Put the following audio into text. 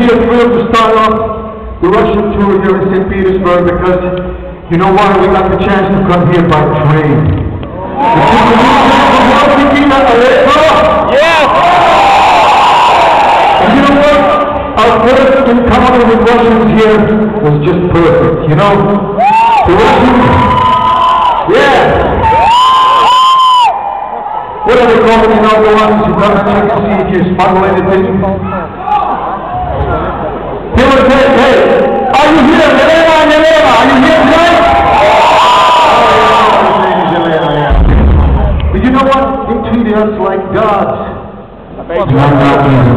we are thrilled to start off the Russian tour here in Saint Petersburg because, you know why? We got the chance to come here by train. Yes! And you know what? Our first encounter with Russians here was just perfect, you know? The Russians, yeah! What are they called, you know, the ones who come and check to see if you smuggle anything? They would say, hey, are you here? Elena, are you here tonight? But you know what? They treat us like gods. Not